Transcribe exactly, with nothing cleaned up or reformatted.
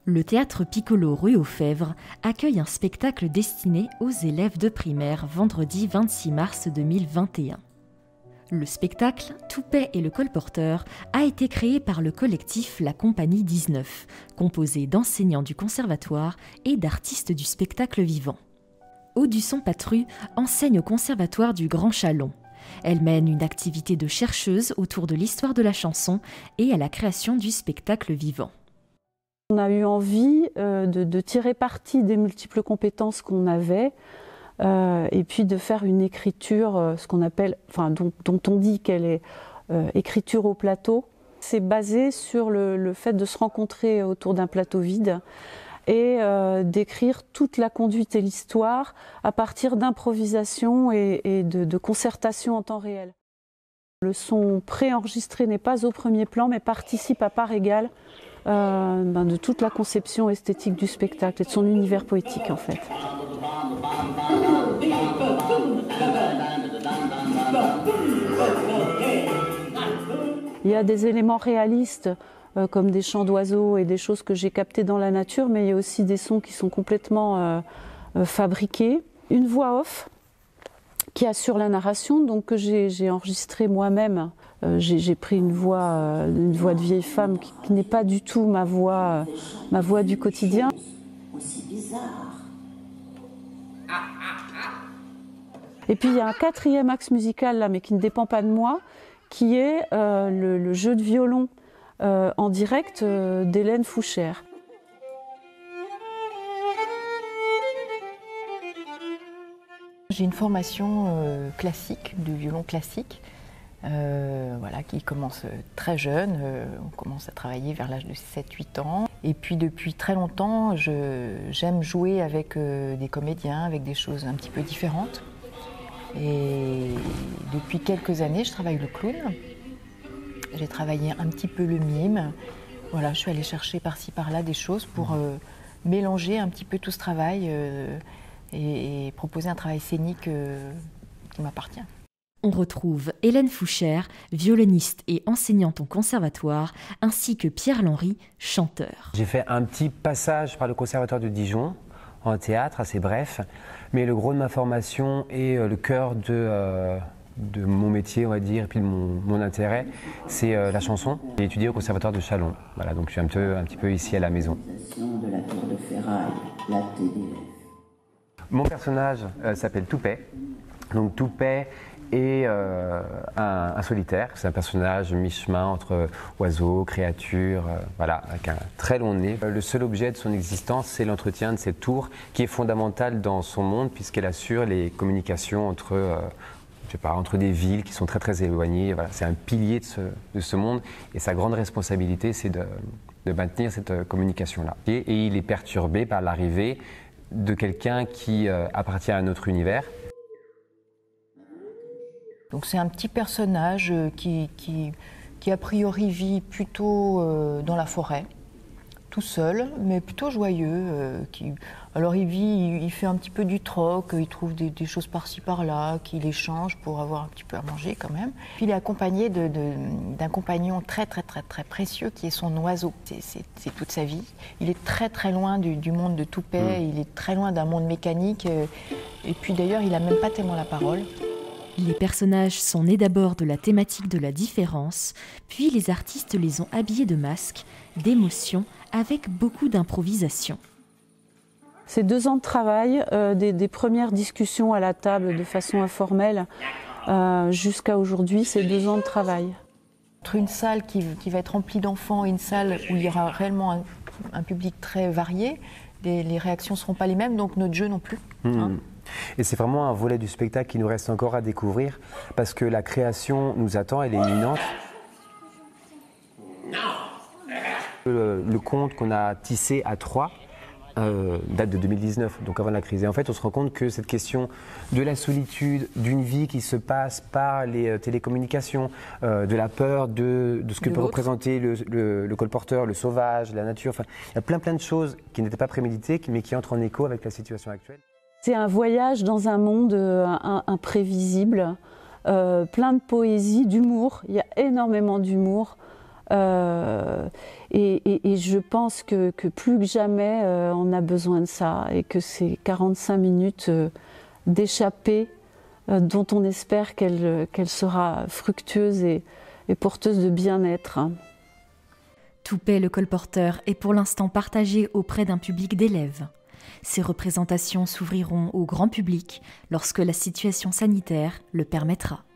Le théâtre Piccolo rue aux Fèvres accueille un spectacle destiné aux élèves de primaire vendredi vingt-six mars deux mille vingt et un. Le spectacle Toupet et le colporteur a été créé par le collectif La Compagnie dix-neuf, composé d'enseignants du conservatoire et d'artistes du spectacle vivant. Audusson Patru enseigne au conservatoire du Grand Chalon. Elle mène une activité de chercheuse autour de l'histoire de la chanson et à la création du spectacle vivant. On a eu envie euh, de, de tirer parti des multiples compétences qu'on avait euh, et puis de faire une écriture, euh, ce qu'on appelle, enfin, dont, dont on dit qu'elle est euh, écriture au plateau. C'est basé sur le, le fait de se rencontrer autour d'un plateau vide et euh, d'écrire toute la conduite et l'histoire à partir d'improvisation et, et de, de concertation en temps réel. Le son préenregistré n'est pas au premier plan mais participe à part égale Euh, ben de toute la conception esthétique du spectacle et de son univers poétique en fait. Il y a des éléments réalistes euh, comme des chants d'oiseaux et des choses que j'ai captées dans la nature, mais il y a aussi des sons qui sont complètement euh, euh, fabriqués. Une voix off qui assure la narration, donc que j'ai enregistrée moi-même. Euh, j'ai pris une voix, euh, une voix de vieille femme qui, qui n'est pas du tout ma voix, euh, ma voix du quotidien. Aussi bizarre. Et puis il y a un quatrième axe musical là, mais qui ne dépend pas de moi, qui est euh, le, le jeu de violon euh, en direct euh, d'Hélène Fouchère. J'ai une formation euh, classique, du violon classique. Euh, voilà, qui commence très jeune, euh, on commence à travailler vers l'âge de sept huit ans. Et puis depuis très longtemps, j'aime jouer avec euh, des comédiens, avec des choses un petit peu différentes. Et depuis quelques années, je travaille le clown. J'ai travaillé un petit peu le mime. Voilà, je suis allée chercher par-ci par-là des choses pour euh, mélanger un petit peu tout ce travail euh, et, et proposer un travail scénique euh, qui m'appartient. On retrouve Hélène Fouchère, violoniste et enseignante au conservatoire, ainsi que Pierre Lenry, chanteur. J'ai fait un petit passage par le conservatoire de Dijon, en théâtre, assez bref, mais le gros de ma formation et le cœur de, euh, de mon métier, on va dire, et puis de mon, mon intérêt, c'est euh, la chanson. J'ai étudié au conservatoire de Chalon, voilà, donc je suis un, peu, un petit peu ici à la maison. De la tour de ferraille, la T D F. Mon personnage euh, s'appelle Toupet, donc Toupet et euh, un, un solitaire, c'est un personnage mi-chemin entre oiseau, créature, euh, voilà, avec un très long nez. Le seul objet de son existence, c'est l'entretien de cette tour qui est fondamentale dans son monde puisqu'elle assure les communications entre, euh, je sais pas, entre des villes qui sont très très éloignées. Voilà, c'est un pilier de ce, de ce monde et sa grande responsabilité, c'est de, de maintenir cette communication-là. Et, et il est perturbé par l'arrivée de quelqu'un qui euh, appartient à un autre univers. Donc c'est un petit personnage qui, qui, qui a priori vit plutôt euh, dans la forêt, tout seul, mais plutôt joyeux. Euh, qui, alors il vit, il, il fait un petit peu du troc, il trouve des, des choses par-ci par-là, qu'il échange pour avoir un petit peu à manger quand même. Puis il est accompagné de, de, d'un compagnon très très très très précieux qui est son oiseau. C'est toute sa vie. Il est très très loin du, du monde de Toupet, mmh. Il est très loin d'un monde mécanique. Euh, et puis d'ailleurs il n'a même pas tellement la parole. Les personnages sont nés d'abord de la thématique de la différence, puis les artistes les ont habillés de masques, d'émotions, avec beaucoup d'improvisation. C'est deux ans de travail, euh, des, des premières discussions à la table de façon informelle, euh, jusqu'à aujourd'hui, c'est deux ans de travail. Entre une salle qui, qui va être remplie d'enfants et une salle où il y aura réellement un, un public très varié, les, les réactions ne seront pas les mêmes, donc notre jeu non plus. Mmh. Hein. Et c'est vraiment un volet du spectacle qui nous reste encore à découvrir parce que la création nous attend, elle est imminente. Le, le conte qu'on a tissé à trois euh, date de deux mille dix-neuf, donc avant la crise. Et en fait, on se rend compte que cette question de la solitude, d'une vie qui se passe par les euh, télécommunications, euh, de la peur, de, de ce que peut représenter le, le, le colporteur, le sauvage, la nature, enfin, il y a plein plein de choses qui n'étaient pas préméditées, mais qui entrent en écho avec la situation actuelle. C'est un voyage dans un monde euh, imprévisible, euh, plein de poésie, d'humour. Il y a énormément d'humour. Euh, et, et, et je pense que, que plus que jamais, euh, on a besoin de ça et que ces quarante-cinq minutes euh, d'échappée, euh, dont on espère qu'elle qu'elle sera fructueuse et, et porteuse de bien-être. Toupet, le colporteur, est pour l'instant partagé auprès d'un public d'élèves. Ces représentations s'ouvriront au grand public lorsque la situation sanitaire le permettra.